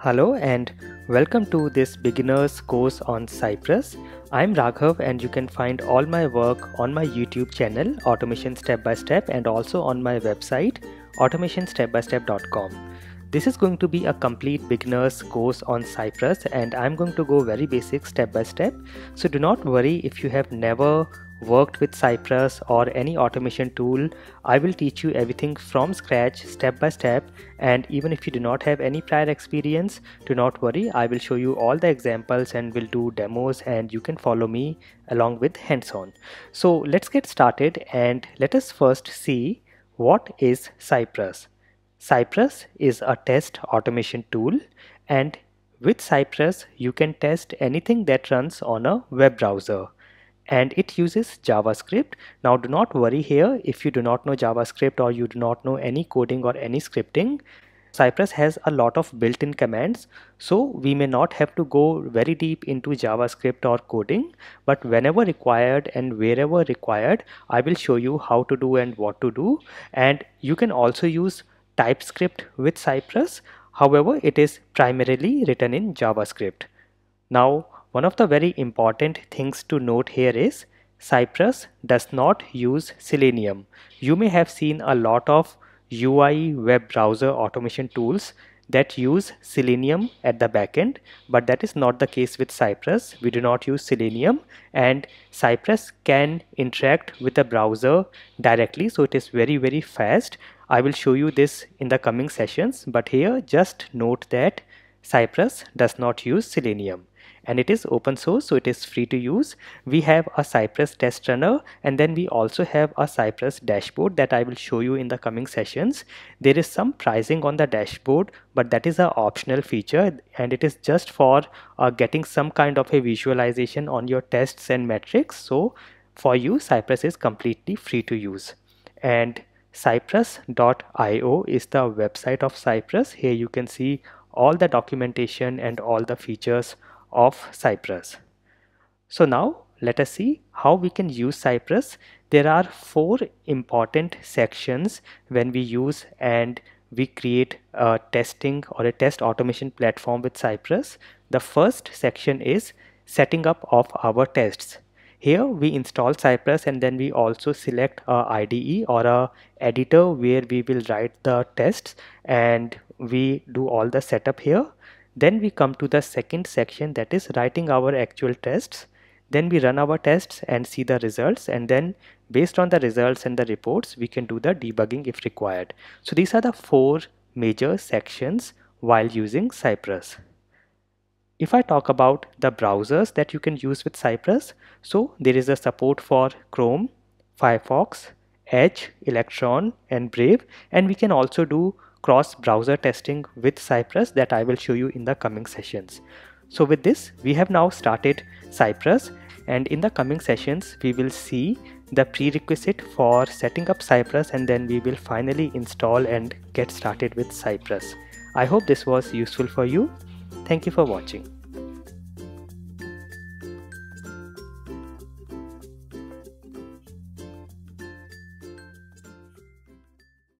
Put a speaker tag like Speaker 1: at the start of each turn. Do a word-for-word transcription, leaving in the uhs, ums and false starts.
Speaker 1: Hello and welcome to this beginner's course on Cypress. I'm Raghav and you can find all my work on my YouTube channel Automation Step by Step and also on my website automation step by step dot com. This is going to be a complete beginner's course on Cypress and I'm going to go very basic step by step. So do not worry if you have never worked with Cypress or any automation tool. I will teach you everything from scratch step by step, and even if you do not have any prior experience, do not worry, I will show you all the examples and will do demos and you can follow me along with hands-on. So let's get started and let us first see what is Cypress. Cypress is a test automation tool, and with Cypress you can test anything that runs on a web browser. And it uses JavaScript. Now do not worry here if you do not know JavaScript or you do not know any coding or any scripting. Cypress has a lot of built-in commands, so we may not have to go very deep into JavaScript or coding, but whenever required and wherever required, I will show you how to do and what to do. And you can also use TypeScript with Cypress. However, it is primarily written in JavaScript. Now, one of the very important things to note here is Cypress does not use Selenium. You may have seen a lot of U I web browser automation tools that use Selenium at the backend, but that is not the case with Cypress. We do not use Selenium, and Cypress can interact with the browser directly, so it is very very fast. I will show you this in the coming sessions, but here just note that Cypress does not use Selenium. And it is open source, so it is free to use. We have a Cypress test runner, and then we also have a Cypress dashboard that I will show you in the coming sessions. There is some pricing on the dashboard, but that is an optional feature and it is just for uh, getting some kind of a visualization on your tests and metrics. So for you, Cypress is completely free to use. And cypress dot i o is the website of Cypress. Here you can see all the documentation and all the features of Cypress. So now let us see how we can use Cypress. There are four important sections when we use and we create a testing or a test automation platform with Cypress. The first section is setting up of our tests. Here we install Cypress and then we also select a I D E or a editor where we will write the tests, and we do all the setup here. Then we come to the second section, that is writing our actual tests. Then we run our tests and see the results, and then based on the results and the reports we can do the debugging if required. So these are the four major sections while using Cypress. If I talk about the browsers that you can use with Cypress, so there is a support for Chrome, Firefox, Edge, Electron and Brave, and we can also do cross-browser testing with Cypress that I will show you in the coming sessions. So with this, we have now started Cypress, and in the coming sessions we will see the prerequisite for setting up Cypress, and then we will finally install and get started with Cypress. I hope this was useful for you. Thank you for watching.